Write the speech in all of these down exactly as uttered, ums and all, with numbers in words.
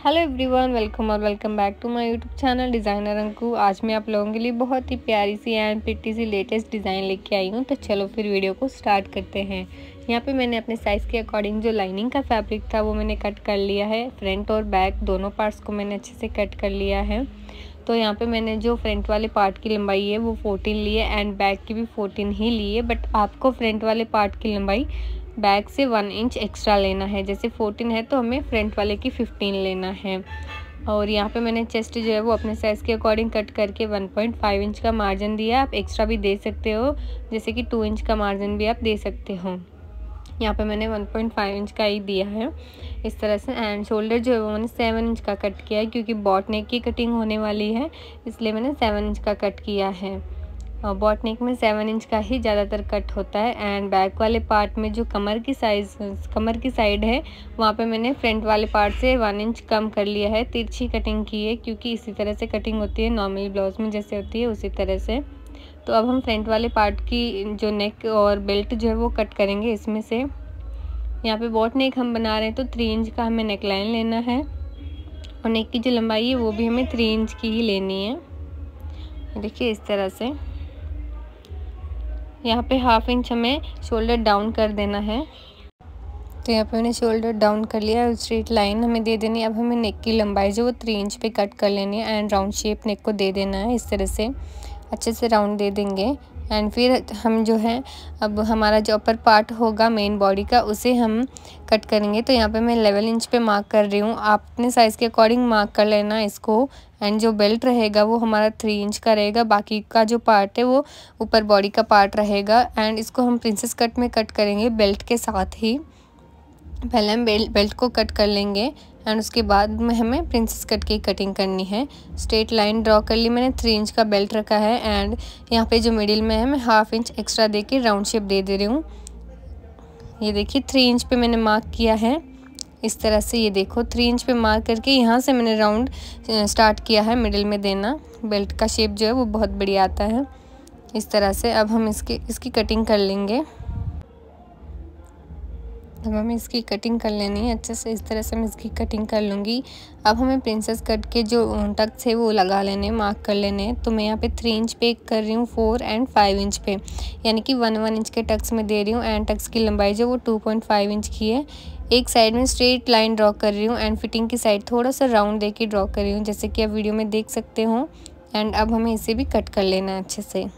Hello everyone, welcome और welcome back to my YouTube channel designer Anku. आज मैं आप लोगों के लिए बहुत ही प्यारी सी एंड प्रिटी सी लेटेस्ट डिज़ाइन लेके आई हूँ। तो चलो फिर वीडियो को स्टार्ट करते हैं। यहाँ पे मैंने अपने साइज़ के अकॉर्डिंग जो लाइनिंग का फैब्रिक था वो मैंने कट कर लिया है। फ्रंट और बैक दोनों पार्ट्स को मैंने अच्छे से कट कर लिया है। तो यहाँ पे मैंने जो फ्रंट वाले पार्ट की लंबाई है वो फोर्टीन ली है एंड बैक की भी फोर्टीन ही ली है, बट आपको फ्रंट वाले पार्ट की लंबाई बैक से वन इंच एक्स्ट्रा लेना है। जैसे फोर्टीन है तो हमें फ्रंट वाले की फिफ्टीन लेना है। और यहाँ पे मैंने चेस्ट जो है वो अपने साइज़ के अकॉर्डिंग कट करके वन पॉइंट फाइव इंच का मार्जिन दिया। आप एक्स्ट्रा भी दे सकते हो, जैसे कि टू इंच का मार्जिन भी आप दे सकते हो। यहाँ पे मैंने वन पॉइंट फाइव इंच का ही दिया है इस तरह से। एंड शोल्डर जो है वो मैंने सेवन इंच का कट किया है, क्योंकि बॉट नेक की कटिंग होने वाली है इसलिए मैंने सेवन इंच का कट किया है। और बॉट नेक में सेवन इंच का ही ज़्यादातर कट होता है। एंड बैक वाले पार्ट में जो कमर की साइज कमर की साइड है वहाँ पे मैंने फ्रंट वाले पार्ट से वन इंच कम कर लिया है, तिरछी कटिंग की है, क्योंकि इसी तरह से कटिंग होती है नॉर्मल ब्लाउज में जैसे होती है उसी तरह से। तो अब हम फ्रंट वाले पार्ट की जो नेक और बेल्ट जो है वो कट करेंगे इसमें से। यहाँ पे बॉट नेक हम बना रहे हैं तो थ्री इंच का हमें नेक लाइन लेना है और नेक की जो लंबाई है वो भी हमें थ्री इंच की ही लेनी है। देखिए इस तरह से यहाँ पे हाफ इंच हमें शोल्डर डाउन कर देना है। तो यहाँ पे मैंने शोल्डर डाउन कर लिया। स्ट्रेट लाइन हमें दे देनी है। अब हमें नेक की लंबाई जो वो थ्री इंच पे कट कर लेनी है एंड राउंड शेप नेक को दे देना है। इस तरह से अच्छे से राउंड दे देंगे। एंड फिर हम जो है अब हमारा जो अपर पार्ट होगा मेन बॉडी का उसे हम कट करेंगे। तो यहाँ पे मैं इलेवन इंच पे मार्क कर रही हूँ। आप अपने साइज़ के अकॉर्डिंग मार्क कर लेना इसको। एंड जो बेल्ट रहेगा वो हमारा थ्री इंच का रहेगा, बाकी का जो पार्ट है वो ऊपर बॉडी का पार्ट रहेगा। एंड इसको हम प्रिंसेस कट में कट करेंगे बेल्ट के साथ ही। पहले हम बेल्ट बेल्ट को कट कर लेंगे एंड उसके बाद में हमें प्रिंसेस कट की कटिंग करनी है। स्ट्रेट लाइन ड्रॉ कर ली मैंने, थ्री इंच का बेल्ट रखा है एंड यहाँ पे जो मिडिल में है मैं हाफ इंच एक्स्ट्रा दे के राउंड शेप दे दे रही हूँ। ये देखिए थ्री इंच पे मैंने मार्क किया है इस तरह से। ये देखो थ्री इंच पे मार्क करके यहाँ से मैंने राउंड स्टार्ट किया है मिडिल में देना। बेल्ट का शेप जो है वो बहुत बढ़िया आता है इस तरह से। अब हम इसकी इसकी कटिंग कर लेंगे। अब हमें इसकी कटिंग कर लेनी है अच्छे से। इस तरह से मैं इसकी कटिंग कर लूँगी। अब हमें प्रिंसेस कट के जो टक्स है वो लगा लेने, मार्क कर लेने। तो मैं यहाँ पे थ्री इंच पे कर रही हूँ, फोर एंड फाइव इंच पे, यानी कि वन वन इंच के टक्स में दे रही हूँ। एंड टक्स की लंबाई जो वो टू पॉइंट फाइव इंच की है। एक साइड में स्ट्रेट लाइन ड्रॉ कर रही हूँ एंड फिटिंग की साइड थोड़ा सा राउंड दे के ड्रॉ कर रही हूँ, जैसे कि आप वीडियो में देख सकते हो। एंड अब हमें इसे भी कट कर लेना है अच्छे से।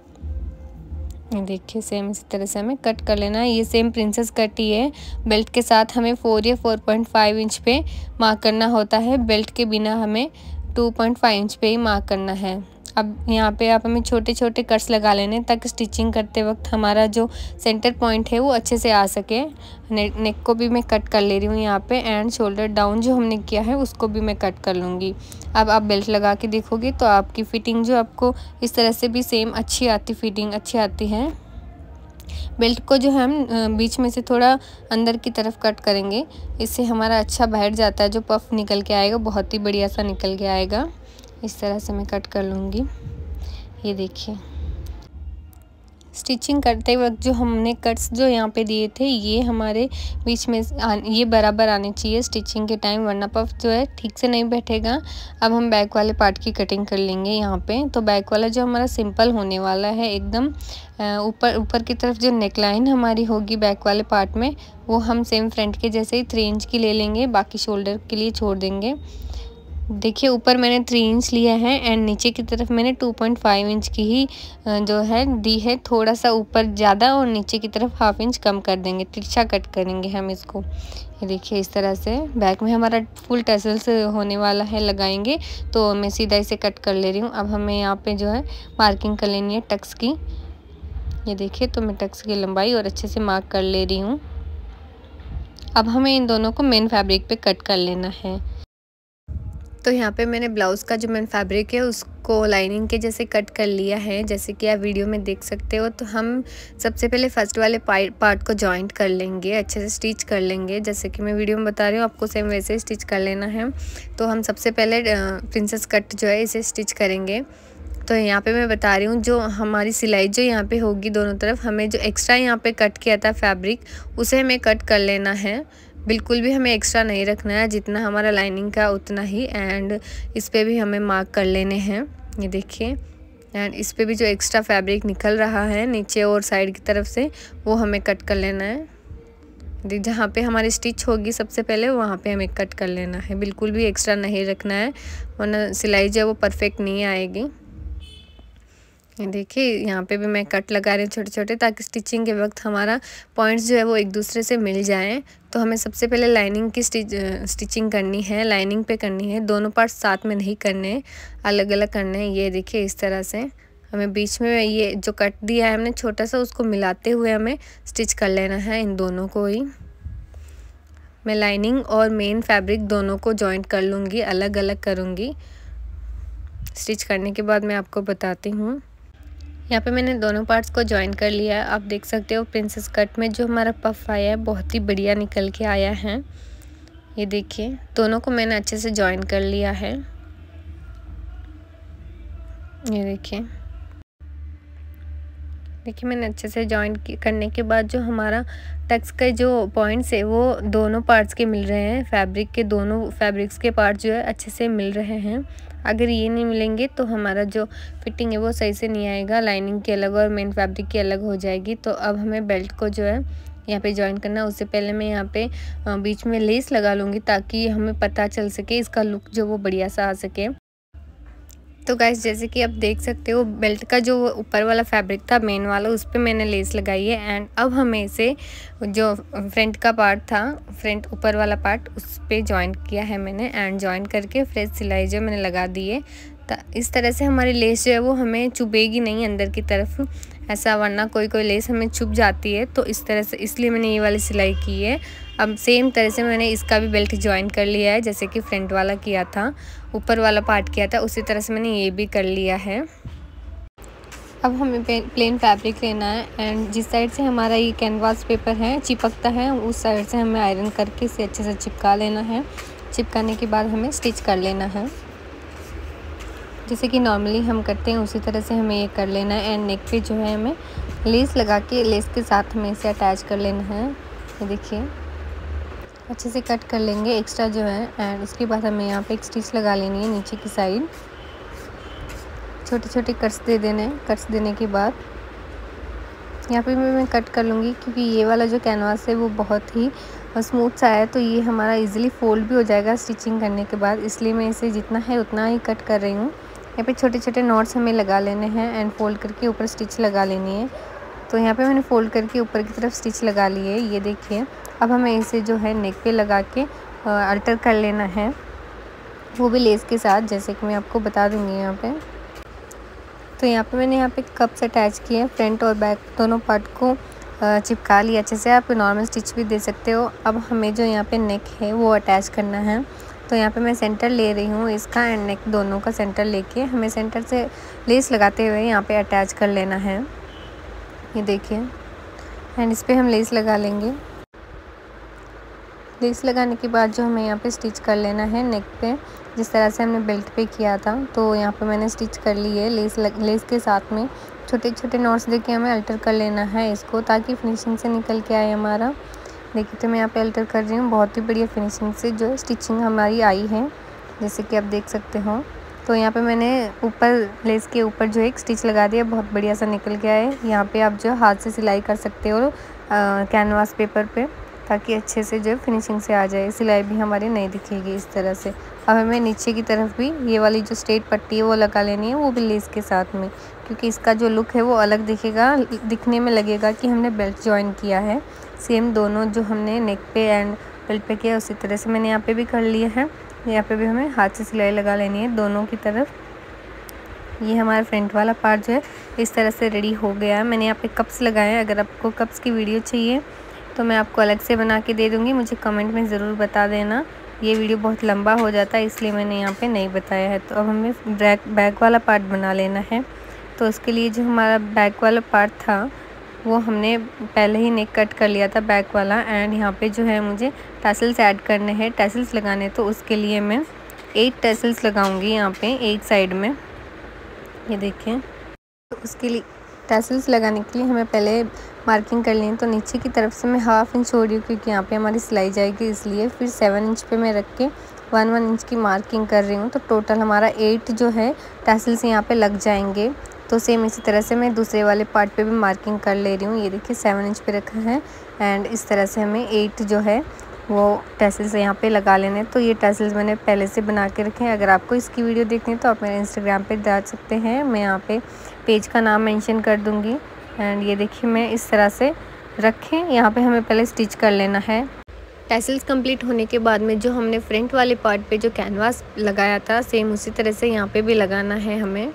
देखिए सेम इसी तरह से हमें कट कर लेना है। ये सेम प्रिंसेस कट ही है। बेल्ट के साथ हमें फोर या फोर पॉइंट फाइव इंच पे मार्क करना होता है। बेल्ट के बिना हमें टू पॉइंट फाइव इंच पे ही मार्क करना है। अब यहाँ पे आप हमें छोटे छोटे कट्स लगा लेने ताकि स्टिचिंग करते वक्त हमारा जो सेंटर पॉइंट है वो अच्छे से आ सके। ने, नेक को भी मैं कट कर ले रही हूँ यहाँ पे एंड शोल्डर डाउन जो हमने किया है उसको भी मैं कट कर लूँगी। अब आप बेल्ट लगा के देखोगे तो आपकी फ़िटिंग जो आपको इस तरह से भी सेम अच्छी आती फिटिंग अच्छी आती है। बेल्ट को जो हम बीच में से थोड़ा अंदर की तरफ कट करेंगे, इससे हमारा अच्छा बैठ जाता है। जो पफ निकल के आएगा बहुत ही बढ़िया सा निकल के आएगा। इस तरह से मैं कट कर लूँगी। ये देखिए स्टिचिंग करते वक्त जो हमने कट्स जो यहाँ पे दिए थे ये हमारे बीच में ये बराबर आने चाहिए स्टिचिंग के टाइम, वरना पफ जो है ठीक से नहीं बैठेगा। अब हम बैक वाले पार्ट की कटिंग कर लेंगे यहाँ पे। तो बैक वाला जो हमारा सिंपल होने वाला है एकदम ऊपर ऊपर की तरफ जो नेक लाइन हमारी होगी बैक वाले पार्ट में वो हम सेम फ्रंट के जैसे ही थ्री इंच की ले लेंगे, बाकी शोल्डर के लिए छोड़ देंगे। देखिए ऊपर मैंने थ्री इंच लिया है एंड नीचे की तरफ मैंने टू पॉइंट फाइव इंच की ही जो है दी है। थोड़ा सा ऊपर ज़्यादा और नीचे की तरफ हाफ इंच कम कर देंगे, तिरछा कट करेंगे हम इसको। ये देखिए इस तरह से बैक में हमारा फुल टसल्स होने वाला है लगाएंगे, तो मैं सीधा इसे कट कर ले रही हूँ। अब हमें यहाँ पे जो है मार्किंग कर लेनी है टक्स की। ये देखिए तो मैं टक्स की लंबाई और अच्छे से मार्क कर ले रही हूँ। अब हमें इन दोनों को मेन फैब्रिक पे कट कर लेना है। तो यहाँ पे मैंने ब्लाउज़ का जो मेन फैब्रिक है उसको लाइनिंग के जैसे कट कर लिया है, जैसे कि आप वीडियो में देख सकते हो। तो हम सबसे पहले फर्स्ट वाले पार्ट को जॉइंट कर लेंगे, अच्छे से स्टिच कर लेंगे, जैसे कि मैं वीडियो में बता रही हूँ आपको सेम वैसे ही स्टिच कर लेना है। तो हम सबसे पहले प्रिंसेस कट जो है इसे स्टिच करेंगे। तो यहाँ पे मैं बता रही हूँ जो हमारी सिलाई जो यहाँ पे होगी दोनों तरफ, हमें जो एक्स्ट्रा यहाँ पे कट किया था फैब्रिक उसे हमें कट कर लेना है। बिल्कुल भी हमें एक्स्ट्रा नहीं रखना है, जितना हमारा लाइनिंग का उतना ही। एंड इस पे भी हमें मार्क कर लेने हैं, ये देखिए। एंड इस पे भी जो एक्स्ट्रा फैब्रिक निकल रहा है नीचे और साइड की तरफ से, वो हमें कट कर लेना है। जहाँ पे हमारी स्टिच होगी सबसे पहले वहाँ पे हमें कट कर लेना है, बिल्कुल भी एक्स्ट्रा नहीं रखना है, वरना सिलाई जो है वो परफेक्ट नहीं आएगी। ये देखिए यहाँ पे भी मैं कट लगा रही हूँ छोटे छोटे, ताकि स्टिचिंग के वक्त हमारा पॉइंट्स जो है वो एक दूसरे से मिल जाएं। तो हमें सबसे पहले लाइनिंग की स्टिच स्टिचिंग करनी है, लाइनिंग पे करनी है, दोनों पार्ट साथ में नहीं करने, अलग अलग करने हैं। ये देखिए इस तरह से हमें बीच में ये जो कट दिया है हमने छोटा सा, उसको मिलाते हुए हमें स्टिच कर लेना है इन दोनों को ही। मैं लाइनिंग और मेन फैब्रिक दोनों को जॉइंट कर लूँगी, अलग अलग करूँगी। स्टिच करने के बाद मैं आपको बताती हूँ। यहाँ पे मैंने दोनों पार्ट्स को जॉइन कर लिया है। आप देख सकते हो प्रिंसेस कट में जो हमारा पफ आया है बहुत ही बढ़िया निकल के आया है। ये देखिए दोनों को मैंने अच्छे से जॉइन कर लिया है। ये देखिए देखिए मैंने अच्छे से जॉइन करने के बाद जो हमारा टक्स के जो पॉइंट्स है वो दोनों पार्ट्स के मिल रहे हैं, फैब्रिक के दोनों फैब्रिक्स के पार्ट जो है अच्छे से मिल रहे हैं। अगर ये नहीं मिलेंगे तो हमारा जो फिटिंग है वो सही से नहीं आएगा, लाइनिंग की अलग और मेन फैब्रिक की अलग हो जाएगी। तो अब हमें बेल्ट को जो है यहाँ पे जॉइन करना। उससे पहले मैं यहाँ पे बीच में लेस लगा लूँगी, ताकि हमें पता चल सके, इसका लुक जो वो बढ़िया सा आ सके। तो गाइस जैसे कि आप देख सकते हो बेल्ट का जो ऊपर वाला फैब्रिक था मेन वाला, उस पर मैंने लेस लगाई है। एंड अब हमें इसे जो फ्रंट का पार्ट था, फ्रंट ऊपर वाला पार्ट, उस पर जॉइन किया है मैंने। एंड जॉइन करके फ्रेश सिलाई जो मैंने लगा दी है। तो इस तरह से हमारी लेस जो है वो हमें चुभेगी नहीं अंदर की तरफ, ऐसा, वरना कोई कोई लेस हमें चुभ जाती है। तो इस तरह से, इसलिए मैंने ये वाली सिलाई की है। अब सेम तरह से मैंने इसका भी बेल्ट जॉइन कर लिया है, जैसे कि फ्रंट वाला किया था, ऊपर वाला पार्ट किया था, उसी तरह से मैंने ये भी कर लिया है। अब हमें प्लेन फैब्रिक लेना है। एंड जिस साइड से हमारा ये कैनवास पेपर है चिपकता है, उस साइड से हमें आयरन करके इसे अच्छे से चिपका लेना है। चिपकाने के बाद हमें स्टिच कर लेना है, जैसे कि नॉर्मली हम करते हैं उसी तरह से हमें ये कर लेना है। एंड नेक पे जो है हमें लेस लगा के, लेस के साथ हमें इसे अटैच कर लेना है। ये देखिए अच्छे से कट कर लेंगे एक्स्ट्रा जो है। एंड उसके बाद हमें यहाँ पे एक स्टिच लगा लेनी है नीचे की साइड, छोटे छोटे कट्स दे देने हैं। कट्स देने के बाद यहाँ पे मैं कट कर लूँगी, क्योंकि ये वाला जो कैनवास है वो बहुत ही स्मूथ सा है, तो ये हमारा इजीली फोल्ड भी हो जाएगा स्टिचिंग करने के बाद, इसलिए मैं इसे जितना है उतना ही कट कर रही हूँ। यहाँ पे छोटे छोटे नॉट्स हमें लगा लेने हैं एंड फोल्ड करके ऊपर स्टिच लगा लेनी है। तो यहाँ पे मैंने फोल्ड करके ऊपर की तरफ स्टिच लगा ली है, ये देखिए। अब हमें इसे जो है नेक पे लगा के अल्टर कर लेना है, वो भी लेस के साथ, जैसे कि मैं आपको बता दूँगी यहाँ पे। तो यहाँ पे मैंने यहाँ पे कप्स अटैच किए हैं, फ्रंट और बैक दोनों पार्ट को चिपका लिया अच्छे से। आप नॉर्मल स्टिच भी दे सकते हो। अब हमें जो यहाँ पे नेक है वो अटैच करना है। तो यहाँ पे मैं सेंटर ले रही हूँ इसका, एंड नेक दोनों का सेंटर लेके हमें सेंटर से लेस लगाते हुए यहाँ पे अटैच कर लेना है। ये देखिए, एंड इस पर हम लेस लगा लेंगे। लेस लगाने के बाद जो हमें यहाँ पे स्टिच कर लेना है नेक पे, जिस तरह से हमने बेल्ट पे किया था। तो यहाँ पे मैंने स्टिच कर ली है लेस लग, लेस के साथ में छोटे छोटे नॉट्स देके हमें अल्टर कर लेना है इसको, ताकि फिनिशिंग से निकल के आए हमारा। देखिए तो मैं यहाँ पे अल्टर कर रही हूँ, बहुत ही बढ़िया फिनिशिंग से जो स्टिचिंग हमारी आई है, जैसे कि आप देख सकते हो। तो यहाँ पे मैंने ऊपर लेस के ऊपर जो एक स्टिच लगा दिया, बहुत बढ़िया सा निकल गया है। यहाँ पे आप जो हाथ से सिलाई कर सकते हो कैनवास पेपर पे, ताकि अच्छे से जो फिनिशिंग से आ जाए, सिलाई भी हमारी नहीं दिखेगी इस तरह से। अब हमें नीचे की तरफ भी ये वाली जो स्ट्रेट पट्टी है वो लगा लेनी है, वो भी लेस के साथ में, क्योंकि इसका जो लुक है वो अलग दिखेगा, दिखने में लगेगा कि हमने बेल्ट जॉइन किया है। सेम दोनों जो हमने नेक पे एंड बेल्ट पे किया उसी तरह से मैंने यहाँ पे भी कर लिया है। यहाँ पे भी हमें हाथ से सिलाई लगा लेनी है दोनों की तरफ। ये हमारा फ्रंट वाला पार्ट जो है इस तरह से रेडी हो गया है। मैंने यहाँ पे कप्स लगाए हैं, अगर आपको कप्स की वीडियो चाहिए तो मैं आपको अलग से बना के दे दूँगी, मुझे कमेंट में ज़रूर बता देना। ये वीडियो बहुत लंबा हो जाता है इसलिए मैंने यहाँ पे नहीं बताया है। तो अब हमें बैक बैक वाला पार्ट बना लेना है। तो उसके लिए जो हमारा बैक वाला पार्ट था वो हमने पहले ही नेक कट कर लिया था बैक वाला, एंड यहाँ पे जो है मुझे टैसल्स ऐड करने हैं, टैसल्स लगाने। तो उसके लिए मैं एट टैसल्स लगाऊंगी यहाँ पे एक साइड में, ये देखें। तो उसके लिए टैसल्स लगाने के लिए हमें पहले मार्किंग कर लें। तो नीचे की तरफ से मैं हाफ इंच छोड़ रही हूँ क्योंकि यहाँ पे हमारी सिलाई जाएगी, इसलिए फिर सेवन इंच पे मैं रख के वन वन इंच की मार्किंग कर रही हूँ। तो टोटल हमारा एट जो है टैसल्स यहाँ पे लग जाएंगे। तो सेम इसी तरह से मैं दूसरे वाले पार्ट पे भी मार्किंग कर ले रही हूँ। ये देखिए सेवन इंच पे रखा है एंड इस तरह से हमें एट जो है वो टैसल्स यहाँ पे लगा लेने। तो ये टैसल्स मैंने पहले से बना के रखे हैं। अगर आपको इसकी वीडियो देखनी है तो आप मेरे इंस्टाग्राम पे जा सकते हैं, मैं यहाँ पे पेज का नाम मेंशन कर दूँगी। एंड ये देखिए मैं इस तरह से रखें, यहाँ पे हमें पहले स्टिच कर लेना है। टैसल्स कंप्लीट होने के बाद में जो हमने फ्रंट वाले पार्ट पे जो कैनवास लगाया था सेम उसी तरह से यहाँ पे भी लगाना है हमें।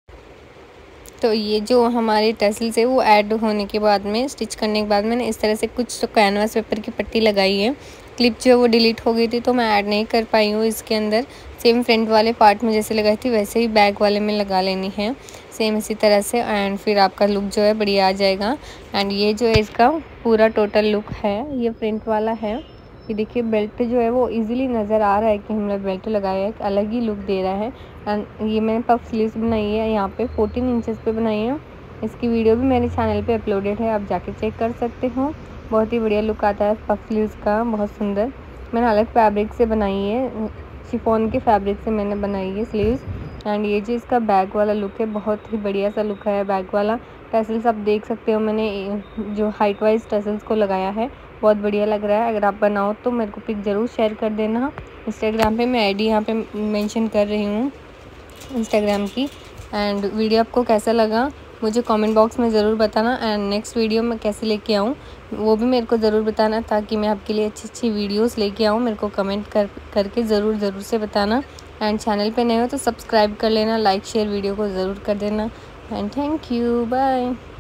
तो ये जो हमारे टैसल्स है वो ऐड होने के बाद में स्टिच करने के बाद मैंने इस तरह से कुछ तो कैनवास पेपर की पट्टी लगाई है। क्लिप जो है वो डिलीट हो गई थी तो मैं ऐड नहीं कर पाई हूँ इसके अंदर। सेम फ्रंट वाले पार्ट में जैसे लगाई थी वैसे ही बैक वाले में लगा लेनी है सेम इसी तरह से। एंड फिर आपका लुक जो है बढ़िया आ जाएगा। एंड ये जो है इसका पूरा टोटल लुक है, ये फ्रंट वाला है। ये देखिए बेल्ट जो है वो इजीली नज़र आ रहा है कि हमने बेल्ट लगाया है, एक अलग ही लुक दे रहा है। एंड ये मैंने पफ स्लीव्स बनाई है, यहाँ पे फोर्टीन इंचेस पे बनाई है। इसकी वीडियो भी मेरे चैनल पे अपलोडेड है, आप जाके चेक कर सकते हो। बहुत ही बढ़िया लुक आता है पफ स्लीव्स का, बहुत सुंदर। मैंने अलग फैब्रिक से बनाई है, शिफॉन के फैब्रिक से मैंने बनाई है स्लीव्स। एंड ये जो इसका बैक वाला लुक है बहुत ही बढ़िया सा लुक है बैक वाला। टैसल्स आप देख सकते हो, मैंने जो हाइट वाइज टैसल्स को लगाया है बहुत बढ़िया लग रहा है। अगर आप बनाओ तो मेरे को पिक ज़रूर शेयर कर देना इंस्टाग्राम पे, मैं आईडी यहाँ पे मेंशन कर रही हूँ इंस्टाग्राम की। एंड वीडियो आपको कैसा लगा मुझे कमेंट बॉक्स में ज़रूर बताना। एंड नेक्स्ट वीडियो में कैसे लेके आऊँ वो भी मेरे को ज़रूर बताना, ताकि मैं आपके लिए अच्छी अच्छी वीडियोस लेके आऊँ। मेरे को कमेंट कर करके ज़रूर ज़रूर से बताना। एंड चैनल पे नए हो तो सब्सक्राइब कर लेना, लाइक शेयर वीडियो को ज़रूर कर देना। And thank you, bye.